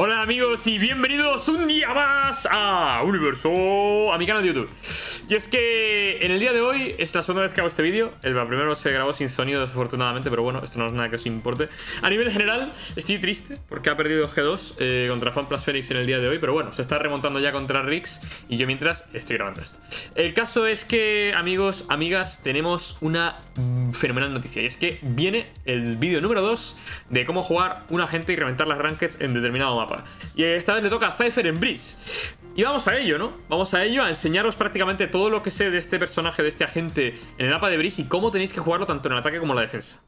Hola amigos y bienvenidos un día más a Universo, a mi canal de YouTube. Y es que en el día de hoy es la segunda vez que hago este vídeo. El primero se grabó sin sonido desafortunadamente, pero bueno, esto no es nada que os importe. A nivel general estoy triste porque ha perdido G2 contra FunPlus Phoenix en el día de hoy. Pero bueno, se está remontando ya contra Rix y yo mientras estoy grabando esto. El caso es que, amigos, amigas, tenemos una fenomenal noticia. Y es que viene el vídeo número 2 de cómo jugar un agente y reventar las rankeds en determinado mapa. Y esta vez le toca a Cypher en Breeze. Y vamos a ello, ¿no? Vamos a ello, a enseñaros prácticamente todo lo que sé de este personaje, de este agente en el mapa de Breeze y cómo tenéis que jugarlo tanto en el ataque como en la defensa.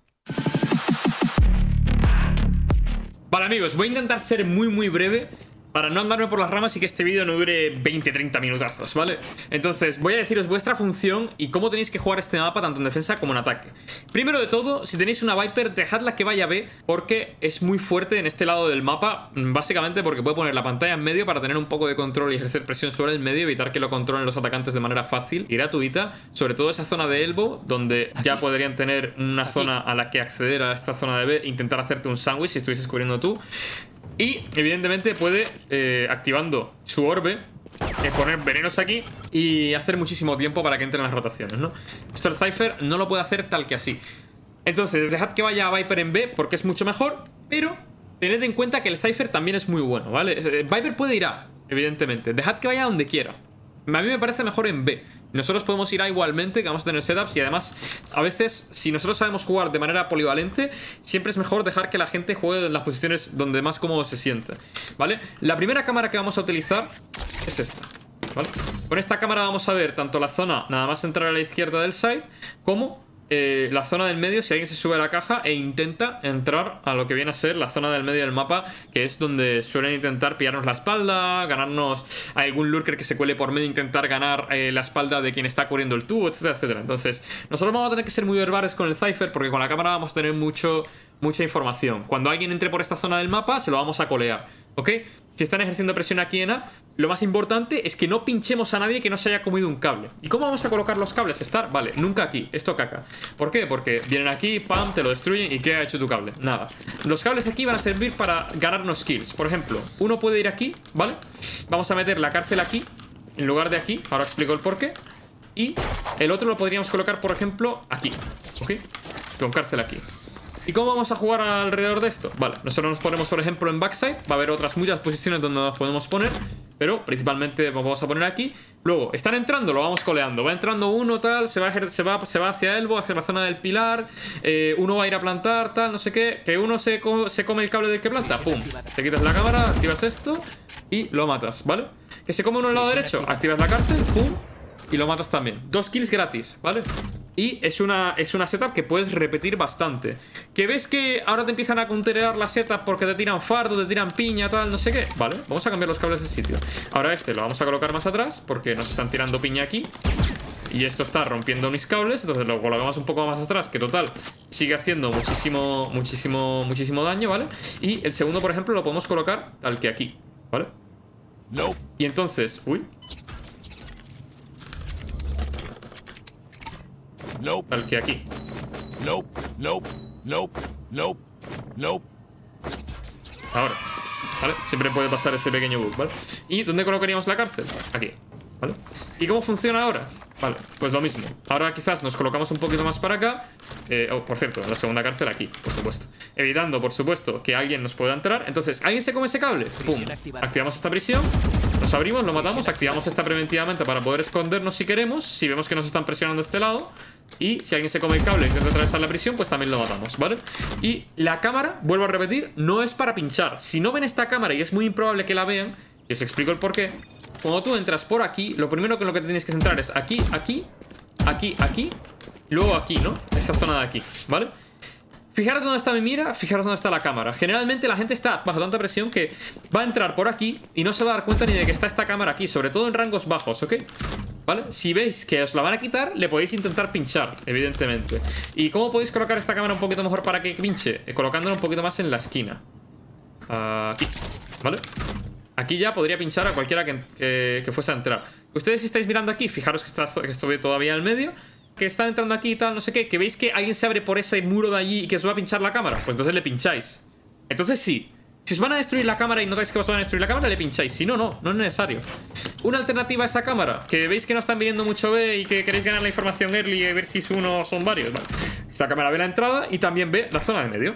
Vale, amigos, voy a intentar ser muy breve para no andarme por las ramas y que este vídeo no dure 20-30 minutazos, ¿vale? Entonces, voy a deciros vuestra función y cómo tenéis que jugar este mapa tanto en defensa como en ataque. Primero de todo, si tenéis una Viper, dejadla que vaya B, porque es muy fuerte en este lado del mapa, básicamente porque puede poner la pantalla en medio para tener un poco de control y ejercer presión sobre el medio, evitar que lo controlen los atacantes de manera fácil y gratuita, sobre todo esa zona de elbow, donde ya podrían tener una zona a la que acceder a esta zona de B e intentar hacerte un sándwich si estuvieses cubriendo tú. Y evidentemente puede, activando su orbe, poner venenos aquí y hacer muchísimo tiempo para que entren las rotaciones, ¿no? Esto el Cypher no lo puede hacer tal que así. Entonces, dejad que vaya a Viper en B porque es mucho mejor, pero tened en cuenta que el Cypher también es muy bueno, ¿vale? Viper puede ir A, evidentemente. Dejad que vaya donde quiera. A mí me parece mejor en B. Nosotros podemos ir A igualmente, que vamos a tener setups. Y además, a veces, si nosotros sabemos jugar de manera polivalente, siempre es mejor dejar que la gente juegue en las posiciones donde más cómodo se siente, ¿vale? La primera cámara que vamos a utilizar es esta, ¿vale? Con esta cámara vamos a ver tanto la zona, nada más entrar a la izquierda del side, como la zona del medio si alguien se sube a la caja e intenta entrar a lo que viene a ser la zona del medio del mapa, que es donde suelen intentar pillarnos la espalda, ganarnos a algún lurker que se cuele por medio, intentar ganar la espalda de quien está cubriendo el tubo, etcétera, etcétera. Entonces, nosotros vamos a tener que ser muy verbales con el Cypher porque con la cámara vamos a tener mucha información. Cuando alguien entre por esta zona del mapa, se lo vamos a colear, ¿ok? Si están ejerciendo presión aquí en A, lo más importante es que no pinchemos a nadie que no se haya comido un cable. ¿Y cómo vamos a colocar los cables? Vale, nunca aquí, esto caca. ¿Por qué? Porque vienen aquí, pam, te lo destruyen y ¿qué ha hecho tu cable? Nada. Los cables aquí van a servir para ganarnos kills. Por ejemplo, uno puede ir aquí, ¿vale? Vamos a meter la cárcel aquí en lugar de aquí, ahora explico el porqué. Y el otro lo podríamos colocar, por ejemplo, aquí, ¿ok? Con cárcel aquí. ¿Y cómo vamos a jugar alrededor de esto? Vale, nosotros nos ponemos, por ejemplo, en backside. Va a haber otras muchas posiciones donde nos podemos poner, pero principalmente vamos a poner aquí. Luego, están entrando, lo vamos coleando. Va entrando uno, tal, se va hacia elbow, hacia la zona del pilar. Uno va a ir a plantar, tal, no sé qué. Que uno se come el cable del que planta, pum. Te quitas la cámara, activas esto y lo matas, ¿vale? Que se come uno al lado derecho, activas la cárcel, pum, y lo matas también. 2 kills gratis, ¿vale? Y es una setup que puedes repetir bastante. Que ves que ahora te empiezan a counterear la setup porque te tiran fardo, te tiran piña, tal, no sé qué. Vale, vamos a cambiar los cables de sitio. Ahora este lo vamos a colocar más atrás porque nos están tirando piña aquí. Y esto está rompiendo mis cables, entonces lo colocamos un poco más atrás, que total sigue haciendo muchísimo daño, ¿vale? Y el segundo, por ejemplo, lo podemos colocar tal que aquí, ¿vale? No. Y entonces, uy, nope. Tal que aquí. Nope. Ahora, ¿vale? Siempre puede pasar ese pequeño bug, ¿vale? ¿Y dónde colocaríamos la cárcel? Aquí, ¿vale? ¿Y cómo funciona ahora? Vale, pues lo mismo. Ahora quizás nos colocamos un poquito más para acá. Por cierto, la segunda cárcel aquí, por supuesto. Evitando, por supuesto, que alguien nos pueda entrar. Entonces, ¿alguien se come ese cable? ¡Pum! Activamos esta prisión. Nos abrimos, lo matamos. Activamos esta preventivamente para poder escondernos si queremos. Si vemos que nos están presionando de este lado. Y si alguien se come el cable e intenta atravesar la prisión, pues también lo matamos, ¿vale? Y la cámara, vuelvo a repetir, no es para pinchar. Si no ven esta cámara, y es muy improbable que la vean, y os explico el porqué. Cuando tú entras por aquí, lo primero que te tienes que centrar es aquí, aquí, aquí, aquí, luego aquí, ¿no? Esta zona de aquí, ¿vale? Fijaros dónde está mi mira, fijaros dónde está la cámara. Generalmente la gente está bajo tanta presión que va a entrar por aquí y no se va a dar cuenta ni de que está esta cámara aquí, sobre todo en rangos bajos, ¿ok? ¿Vale? Si veis que os la van a quitar, le podéis intentar pinchar, evidentemente. ¿Y cómo podéis colocar esta cámara un poquito mejor para que pinche? Colocándola un poquito más en la esquina. Aquí, ¿vale? Aquí ya podría pinchar a cualquiera que fuese a entrar. Ustedes si estáis mirando aquí, fijaros que estoy todavía en medio. Que están entrando aquí y tal, no sé qué. Que veis que alguien se abre por ese muro de allí y que os va a pinchar la cámara. Pues entonces le pincháis. Entonces sí. Si os van a destruir la cámara y notáis que os van a destruir la cámara, le pincháis. Si no, no es necesario. Una alternativa a esa cámara, que veis que no están viniendo mucho B y que queréis ganar la información early y ver si es uno o son varios. Vale. Esta cámara ve la entrada y también ve la zona de medio.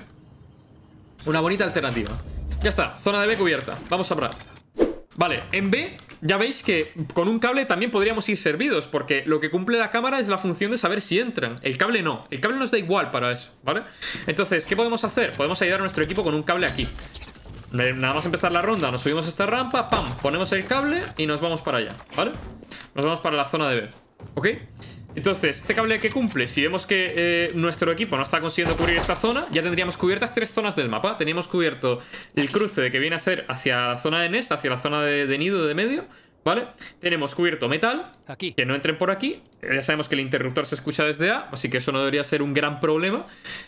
Una bonita alternativa. Ya está, zona de B cubierta. Vamos a parar. Vale, en B ya veis que con un cable también podríamos ir servidos, porque lo que cumple la cámara es la función de saber si entran. El cable no, el cable nos da igual para eso, ¿vale? Entonces, ¿qué podemos hacer? Podemos ayudar a nuestro equipo con un cable aquí. Nada más empezar la ronda, nos subimos a esta rampa, pam, ponemos el cable y nos vamos para allá, ¿vale? Nos vamos para la zona de B, ¿ok? Entonces, este cable que cumple, si vemos que nuestro equipo no está consiguiendo cubrir esta zona, ya tendríamos cubiertas 3 zonas del mapa. Teníamos cubierto el cruce de que viene a ser hacia la zona de nest, hacia la zona de nido de medio, ¿vale? Tenemos cubierto metal, aquí, que no entren por aquí. Ya sabemos que el interruptor se escucha desde A, así que eso no debería ser un gran problema.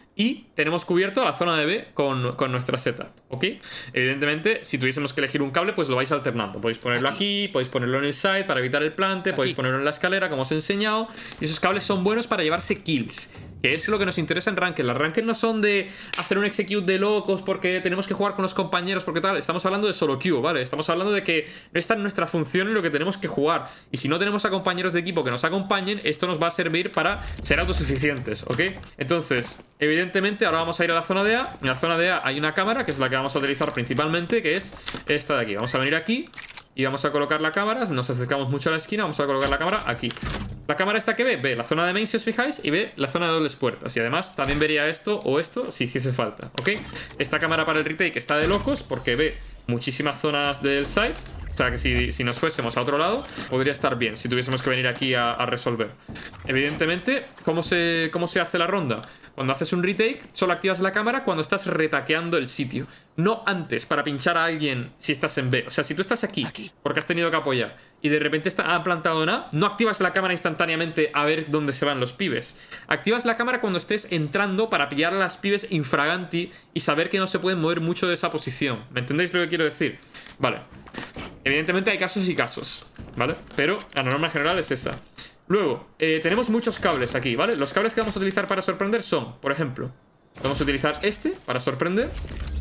Y tenemos cubierto la zona de B con nuestra setup, ¿ok? Evidentemente, si tuviésemos que elegir un cable, pues lo vais alternando. Podéis ponerlo aquí, podéis ponerlo en el side para evitar el plante, podéis ponerlo en la escalera, como os he enseñado. Y esos cables son buenos para llevarse kills, que es lo que nos interesa en Ranked. Las Ranked no son de hacer un execute de locos porque tenemos que jugar con los compañeros, porque tal. Estamos hablando de solo queue, ¿vale? Estamos hablando de que no está en nuestra función en lo que tenemos que jugar. Y si no tenemos a compañeros de equipo que nos acompañen, esto nos va a servir para ser autosuficientes, ¿ok? Entonces, evidentemente, ahora vamos a ir a la zona de A. En la zona de A hay una cámara, que es la que vamos a utilizar principalmente, que es esta de aquí. Vamos a venir aquí y vamos a colocar la cámara. Nos acercamos mucho a la esquina, vamos a colocar la cámara aquí. La cámara esta que ve la zona de main, si os fijáis, y ve la zona de dobles puertas. Y además también vería esto o esto si hiciese falta, ¿ok? Esta cámara para el retake está de locos porque ve muchísimas zonas del site. O sea que si nos fuésemos a otro lado, podría estar bien si tuviésemos que venir aquí a resolver. Evidentemente, ¿cómo se hace la ronda? Cuando haces un retake, solo activas la cámara cuando estás retaqueando el sitio. No antes, para pinchar a alguien si estás en B. O sea, si tú estás aquí, porque has tenido que apoyar, y de repente ha plantado en A, no activas la cámara instantáneamente a ver dónde se van los pibes. Activas la cámara cuando estés entrando para pillar a las pibes infraganti y saber que no se pueden mover mucho de esa posición. ¿Me entendéis lo que quiero decir? Vale. Evidentemente hay casos y casos, ¿vale? Pero la norma general es esa. Luego, tenemos muchos cables aquí, ¿vale? Los cables que vamos a utilizar para sorprender son, por ejemplo, vamos a utilizar este para sorprender.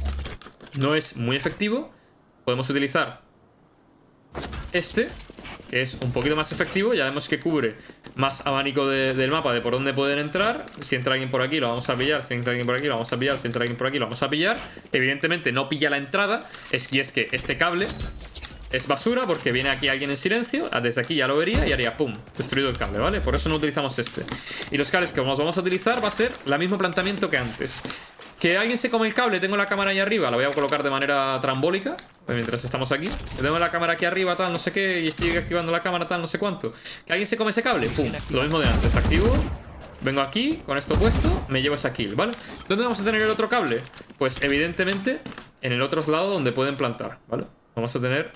No es muy efectivo. Podemos utilizar este, que es un poquito más efectivo. Ya vemos que cubre más abanico del mapa de por dónde pueden entrar. Si entra alguien por aquí lo vamos a pillar. Si entra alguien por aquí lo vamos a pillar. Si entra alguien por aquí lo vamos a pillar. Evidentemente no pilla la entrada. Es que este cable es basura porque viene aquí alguien en silencio. Desde aquí ya lo vería y haría pum, destruido el cable, ¿vale? Por eso no utilizamos este. Y los cables que nos vamos a utilizar va a ser el mismo planteamiento que antes. Que alguien se come el cable, tengo la cámara ahí arriba, la voy a colocar de manera trambólica mientras estamos aquí. Tengo la cámara aquí arriba, tal, no sé qué, y estoy activando la cámara, tal, no sé cuánto. Que alguien se come ese cable, pum, lo mismo de antes, activo. Vengo aquí, con esto puesto, me llevo esa kill, ¿vale? ¿Dónde vamos a tener el otro cable? Pues evidentemente en el otro lado donde pueden plantar, ¿vale? Vamos a tener...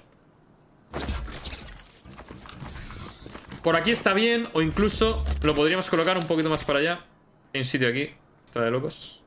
Por aquí está bien, o incluso lo podríamos colocar un poquito más para allá. Hay un sitio aquí, está de locos.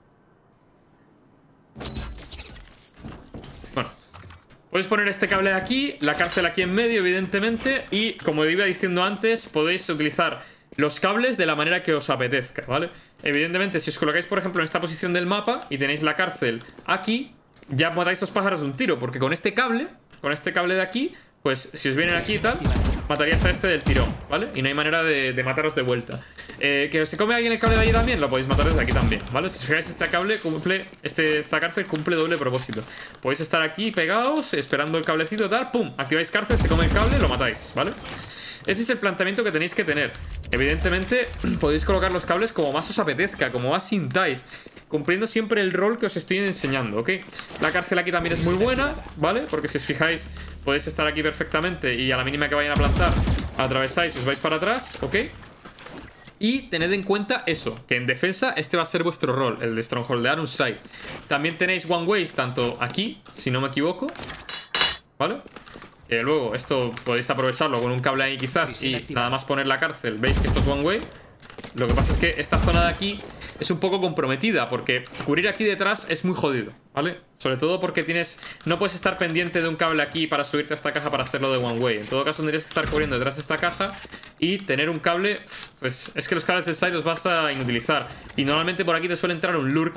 Bueno, podéis poner este cable aquí, la cárcel aquí en medio, evidentemente. Y como iba diciendo antes, podéis utilizar los cables de la manera que os apetezca, ¿vale? Evidentemente, si os colocáis, por ejemplo, en esta posición del mapa y tenéis la cárcel aquí, ya matáis dos pájaros de un tiro, porque con este cable de aquí, pues si os vienen aquí y tal, matarías a este del tirón, ¿vale? Y no hay manera de mataros de vuelta. Que se come alguien el cable de ahí también, lo podéis matar desde aquí también, ¿vale? Si os fijáis, este cable cumple, esta cárcel cumple doble propósito. Podéis estar aquí pegados, esperando el cablecito tal, pum, activáis cárcel, se come el cable, lo matáis, ¿vale? Este es el planteamiento que tenéis que tener. Evidentemente, podéis colocar los cables como más os apetezca, como más sintáis, cumpliendo siempre el rol que os estoy enseñando, ¿ok? La cárcel aquí también es muy buena, ¿vale? Porque si os fijáis, podéis estar aquí perfectamente y a la mínima que vayan a plantar, atravesáis y os vais para atrás, ¿ok? Y tened en cuenta eso, que en defensa este va a ser vuestro rol, el de strongholdear un site. También tenéis one ways tanto aquí, si no me equivoco, ¿vale? Luego esto podéis aprovecharlo con un cable ahí quizás y nada más poner la cárcel. Veis que esto es one way. Lo que pasa es que esta zona de aquí es un poco comprometida porque cubrir aquí detrás es muy jodido, ¿vale? Sobre todo porque no puedes estar pendiente de un cable aquí para subirte a esta caja para hacerlo de one way. En todo caso tendrías que estar cubriendo detrás de esta caja y tener un cable. Pues es que los cables del side los vas a inutilizar. Y normalmente por aquí te suele entrar un lurker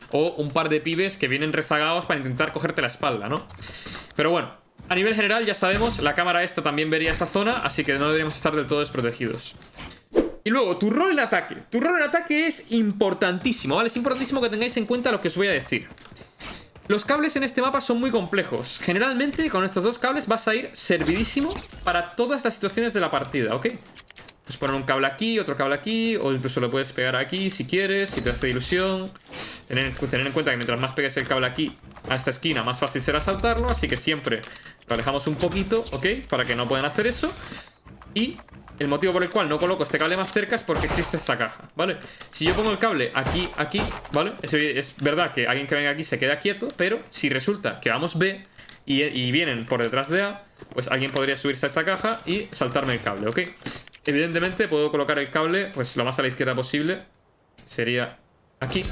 o un par de pibes que vienen rezagados para intentar cogerte la espalda, ¿no? Pero bueno, a nivel general ya sabemos, la cámara esta también vería esa zona, así que no deberíamos estar del todo desprotegidos. Y luego, tu rol en ataque. Tu rol en ataque es importantísimo, ¿vale? Es importantísimo que tengáis en cuenta lo que os voy a decir. Los cables en este mapa son muy complejos. Generalmente, con estos dos cables vas a ir servidísimo para todas las situaciones de la partida, ¿ok? Pues poner un cable aquí, otro cable aquí, o incluso lo puedes pegar aquí si quieres, si te hace ilusión. Tener en cuenta que mientras más pegues el cable aquí a esta esquina, más fácil será saltarlo, así que siempre lo alejamos un poquito, ¿ok? Para que no puedan hacer eso. Y el motivo por el cual no coloco este cable más cerca es porque existe esta caja, ¿vale? Si yo pongo el cable aquí, aquí, ¿vale? Es verdad que alguien que venga aquí se queda quieto, pero si resulta que vamos B y vienen por detrás de A, pues alguien podría subirse a esta caja y saltarme el cable, ¿ok? Evidentemente puedo colocar el cable pues lo más a la izquierda posible. Sería aquí.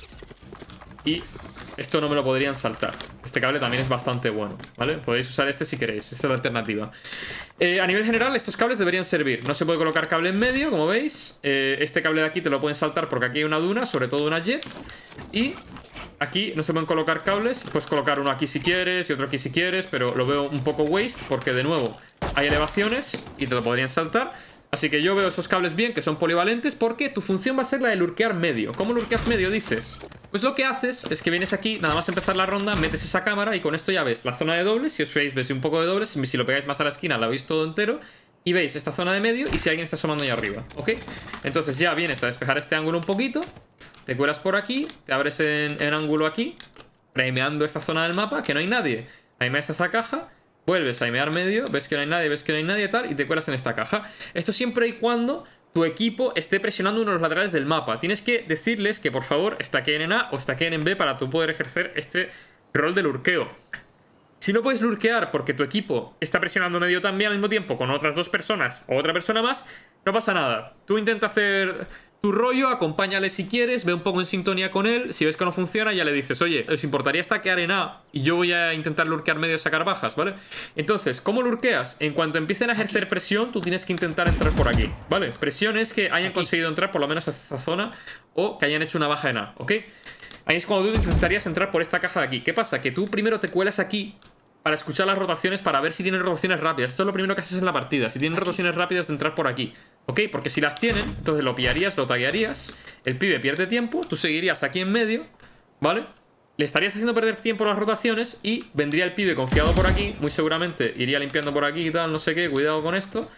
Y esto no me lo podrían saltar. Este cable también es bastante bueno, ¿vale? Podéis usar este si queréis, esta es la alternativa. A nivel general, estos cables deberían servir. No se puede colocar cable en medio, como veis. Este cable de aquí te lo pueden saltar porque aquí hay una duna, sobre todo una jet. Y aquí no se pueden colocar cables. Puedes colocar uno aquí si quieres y otro aquí si quieres, pero lo veo un poco waste porque, de nuevo, hay elevaciones y te lo podrían saltar. Así que yo veo esos cables bien, que son polivalentes, porque tu función va a ser la de lurkear medio. ¿Cómo lurkeas medio, dices? Pues lo que haces es que vienes aquí, nada más empezar la ronda, metes esa cámara y con esto ya ves la zona de dobles. Si os veis, ves un poco de dobles. Si lo pegáis más a la esquina, la veis todo entero. Y veis esta zona de medio y si alguien está asomando ahí arriba, ¿ok? Entonces ya vienes a despejar este ángulo un poquito. Te cuelas por aquí, te abres en ángulo aquí, frameando esta zona del mapa, que no hay nadie. Ahí metes esa caja. Vuelves a aimear medio, ves que no hay nadie, tal, y te cuelas en esta caja. Esto siempre y cuando tu equipo esté presionando uno de los laterales del mapa. Tienes que decirles que por favor stackeen en A o stackeen en B para tú poder ejercer este rol de lurkeo. Si no puedes lurkear porque tu equipo está presionando medio también al mismo tiempo con otras dos personas o otra persona más, no pasa nada. Tú intenta hacer tu rollo, acompáñale si quieres, ve un poco en sintonía con él. Si ves que no funciona, ya le dices, oye, ¿os importaría stackear en A? Y yo voy a intentar lurkear medio y sacar bajas, ¿vale? Entonces, ¿cómo lurkeas? En cuanto empiecen a ejercer presión, tú tienes que intentar entrar por aquí, ¿vale? Presión es que hayan conseguido entrar por lo menos a esta zona o que hayan hecho una baja en A, ¿ok? Ahí es cuando tú intentarías entrar por esta caja de aquí. ¿Qué pasa? Que tú primero te cuelas aquí para escuchar las rotaciones, para ver si tienen rotaciones rápidas. Esto es lo primero que haces en la partida. Si tienen rotaciones rápidas, de entrar por aquí, ¿ok? Porque si las tienen, entonces lo pillarías, lo taguearías. El pibe pierde tiempo, tú seguirías aquí en medio, ¿vale? Le estarías haciendo perder tiempo las rotaciones y vendría el pibe confiado por aquí. Muy seguramente iría limpiando por aquí y tal, no sé qué, cuidado con esto.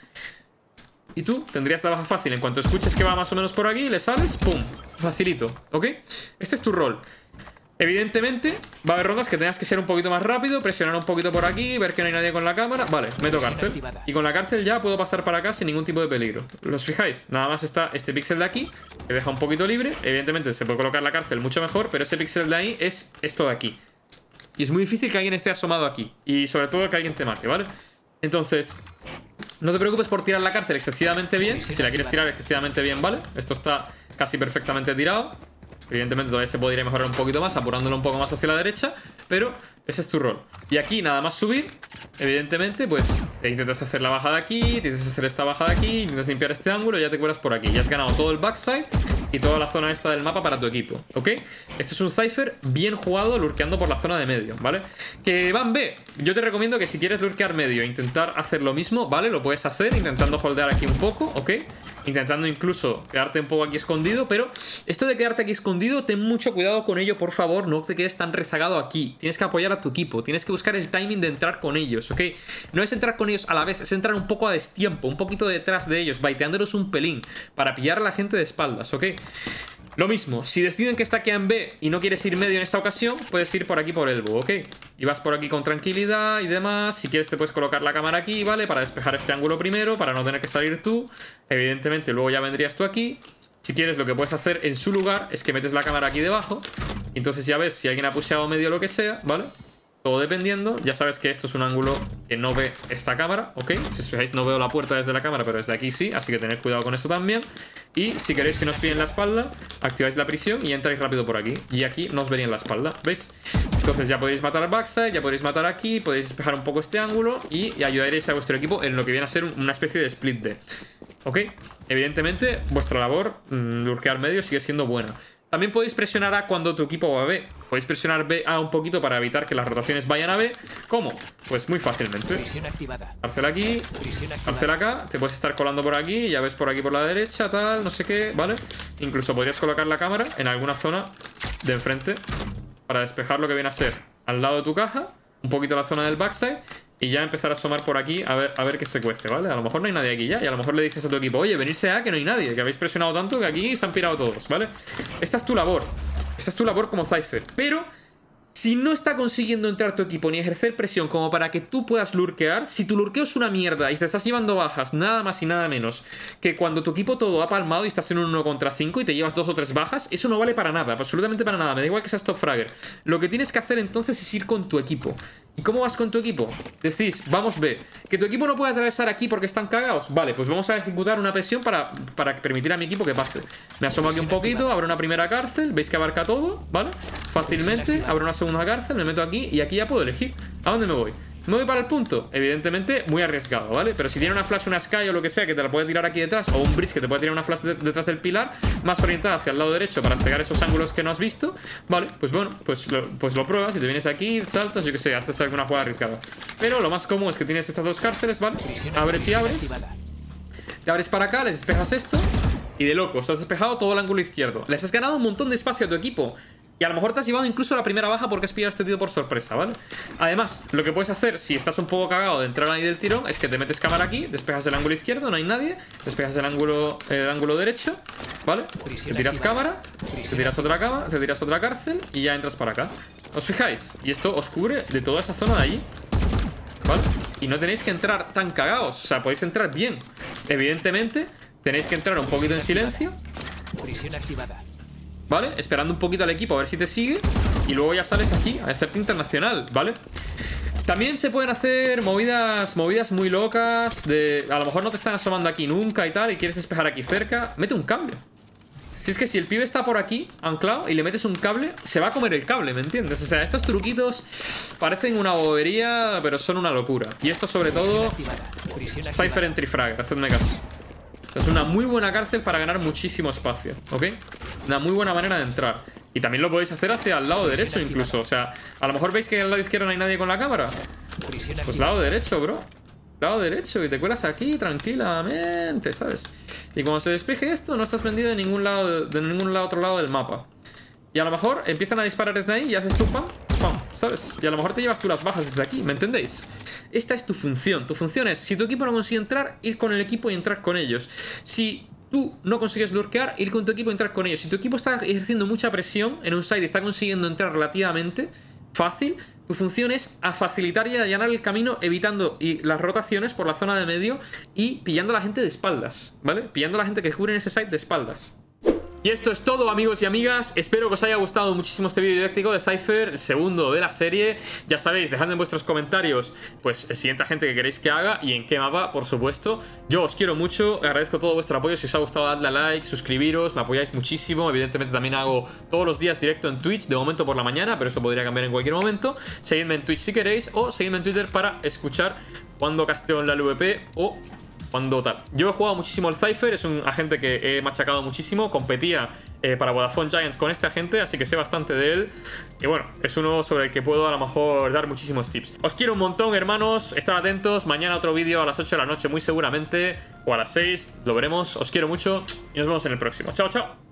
Y tú tendrías la baja fácil. En cuanto escuches que va más o menos por aquí, le sales, ¡pum! Facilito, ¿ok? Este es tu rol. Evidentemente, va a haber rondas que tengas que ser un poquito más rápido, presionar un poquito por aquí, ver que no hay nadie con la cámara. Vale, meto cárcel. Y con la cárcel ya puedo pasar para acá sin ningún tipo de peligro. ¿Los fijáis? Nada más está este píxel de aquí, que deja un poquito libre. Evidentemente se puede colocar la cárcel mucho mejor, pero ese píxel de ahí es esto de aquí. Y es muy difícil que alguien esté asomado aquí. Y sobre todo que alguien te mate, ¿vale? Entonces, no te preocupes por tirar la cárcel excesivamente bien. Si la quieres tirar excesivamente bien, ¿vale? Esto está casi perfectamente tirado. Evidentemente todavía se podría mejorar un poquito más, apurándolo un poco más hacia la derecha, pero ese es tu rol. Y aquí nada más subir, evidentemente, pues te intentas hacer la baja de aquí, te intentas hacer esta baja de aquí, intentas limpiar este ángulo y ya te cuelas por aquí. Ya has ganado todo el backside y toda la zona esta del mapa para tu equipo, ¿ok? Esto es un Cypher bien jugado, lurkeando por la zona de medio, ¿vale? Que van B. Yo te recomiendo que si quieres lurkear medio e intentar hacer lo mismo, ¿vale? Lo puedes hacer intentando holdear aquí un poco, ¿ok? Intentando incluso quedarte un poco aquí escondido, pero esto de quedarte aquí escondido, ten mucho cuidado con ello, por favor. No te quedes tan rezagado aquí. Tienes que apoyar a tu equipo, tienes que buscar el timing de entrar con ellos, ¿ok? No es entrar con ellos a la vez, es entrar un poco a destiempo, un poquito detrás de ellos, baiteándolos un pelín, para pillar a la gente de espaldas, ¿ok? Lo mismo, si deciden que stackean B y no quieres ir medio en esta ocasión, puedes ir por aquí por elbow, ¿ok? Y vas por aquí con tranquilidad y demás. Si quieres te puedes colocar la cámara aquí, ¿vale? Para despejar este ángulo primero, para no tener que salir tú. Evidentemente luego ya vendrías tú aquí. Si quieres, lo que puedes hacer en su lugar es que metes la cámara aquí debajo. Y entonces ya ves si alguien ha pusheado medio o lo que sea, ¿vale? Todo dependiendo. Ya sabes que esto es un ángulo que no ve esta cámara, ¿ok? Si os fijáis, no veo la puerta desde la cámara, pero desde aquí sí. Así que tened cuidado con eso también. Y si queréis, si no os pillen la espalda, activáis la prisión y entráis rápido por aquí. Y aquí no os verían la espalda, ¿veis? Entonces ya podéis matar al backside, ya podéis matar aquí, podéis despejar un poco este ángulo y ayudaréis a vuestro equipo en lo que viene a ser una especie de split D, ¿ok? Evidentemente, vuestra labor, lurkear medio, sigue siendo buena. También podéis presionar A cuando tu equipo va a B. Podéis presionar B A un poquito para evitar que las rotaciones vayan a B. ¿Cómo? Pues muy fácilmente. Cárcel aquí, cárcel acá. Te puedes estar colando por aquí, ya ves por aquí por la derecha, tal, no sé qué, ¿vale? Incluso podrías colocar la cámara en alguna zona de enfrente para despejar lo que viene a ser al lado de tu caja, un poquito la zona del backside. Y ya empezar a asomar por aquí a ver qué se cuece, ¿vale? A lo mejor no hay nadie aquí ya. Y a lo mejor le dices a tu equipo, oye, venirse a que no hay nadie, que habéis presionado tanto que aquí se han pirado todos, ¿vale? Esta es tu labor. Esta es tu labor como Cypher. Pero si no está consiguiendo entrar tu equipo ni ejercer presión como para que tú puedas lurkear, si tu lurkeo es una mierda y te estás llevando bajas nada más y nada menos que cuando tu equipo todo ha palmado y estás en un 1 contra 5 y te llevas 2 o 3 bajas, eso no vale para nada, absolutamente para nada. Me da igual que seas top fragger. Lo que tienes que hacer entonces es ir con tu equipo. ¿Y cómo vas con tu equipo? Decís, vamos B. ¿Que tu equipo no puede atravesar aquí porque están cagados? Vale, pues vamos a ejecutar una presión para permitir a mi equipo que pase. Me asomo aquí un poquito, abro una primera cárcel. Veis que abarca todo, ¿vale? Fácilmente, abro una segunda cárcel, me meto aquí y aquí ya puedo elegir. ¿A dónde me voy? ¿Me voy para el punto? Evidentemente, muy arriesgado, ¿vale? Pero si tiene una flash, una Sky o lo que sea que te la puede tirar aquí detrás, o un bridge que te puede tirar una flash detrás del pilar, más orientada hacia el lado derecho para pegar esos ángulos que no has visto, ¿vale? Pues bueno, pues lo pruebas y te vienes aquí, saltas, yo que sé, haces alguna jugada arriesgada. Pero lo más cómodo es que tienes estas dos cárceles, ¿vale? Abres y abres. Te abres para acá, les despejas esto y de locos, te has despejado todo el ángulo izquierdo. Les has ganado un montón de espacio a tu equipo. Y a lo mejor te has llevado incluso la primera baja porque has pillado a este tío por sorpresa, ¿vale? Además, lo que puedes hacer, si estás un poco cagado de entrar ahí del tirón, es que te metes cámara aquí, despejas el ángulo izquierdo, no hay nadie, despejas el ángulo derecho, ¿vale? Te tiras cámara, te tiras otra cámara, te tiras otra cárcel y ya entras para acá. ¿Os fijáis? Y esto os cubre de toda esa zona de allí, ¿vale? Y no tenéis que entrar tan cagados, o sea, podéis entrar bien. Evidentemente, tenéis que entrar un poquito en silencio, ¿vale? Esperando un poquito al equipo a ver si te sigue. Y luego ya sales aquí a hacerte internacional, ¿vale? También se pueden hacer movidas muy locas de... A lo mejor no te están asomando aquí nunca y tal y quieres despejar aquí cerca. Mete un cable. Si es que si el pibe está por aquí, anclado, y le metes un cable, se va a comer el cable, ¿me entiendes? O sea, estos truquitos parecen una bobería, pero son una locura. Y esto sobre todo Cypher Entry Frag, hacedme caso. Es una muy buena cárcel para ganar muchísimo espacio, ¿ok? Una muy buena manera de entrar. Y también lo podéis hacer hacia el lado derecho incluso. O sea, a lo mejor veis que al lado izquierdo no hay nadie con la cámara. Pues lado derecho, bro. Lado derecho y te cuelas aquí tranquilamente, ¿sabes? Y cuando se despeje esto, no estás vendido de ningún lado, otro lado del mapa. Y a lo mejor empiezan a disparar desde ahí y haces tú pam, pam, ¿sabes? Y a lo mejor te llevas tú las bajas desde aquí, ¿me entendéis? Esta es tu función. Tu función es, si tu equipo no consigue entrar, ir con el equipo y entrar con ellos. Si tú no consigues lurkear, ir con tu equipo y entrar con ellos. Si tu equipo está ejerciendo mucha presión en un side y está consiguiendo entrar relativamente fácil, tu función es a facilitar y allanar el camino, evitando las rotaciones por la zona de medio y pillando a la gente de espaldas, ¿vale? Pillando a la gente que cubre en ese side de espaldas. Y esto es todo, amigos y amigas. Espero que os haya gustado muchísimo este vídeo didáctico de Cypher, el segundo de la serie. Ya sabéis, dejad en vuestros comentarios pues el siguiente agente que queréis que haga y en qué mapa, por supuesto. Yo os quiero mucho, agradezco todo vuestro apoyo. Si os ha gustado, dadle a like, suscribiros, me apoyáis muchísimo. Evidentemente también hago todos los días directo en Twitch, de momento por la mañana, pero eso podría cambiar en cualquier momento. Seguidme en Twitch si queréis o seguidme en Twitter para escuchar cuando casteo en la LVP o cuando tal. Yo he jugado muchísimo al Cypher, es un agente que he machacado muchísimo. Competía para Vodafone Giants con este agente, así que sé bastante de él. Y bueno, es uno sobre el que puedo a lo mejor dar muchísimos tips. Os quiero un montón, hermanos. Estad atentos. Mañana otro vídeo a las 8 de la noche, muy seguramente. O a las 6, lo veremos. Os quiero mucho y nos vemos en el próximo. Chao, chao.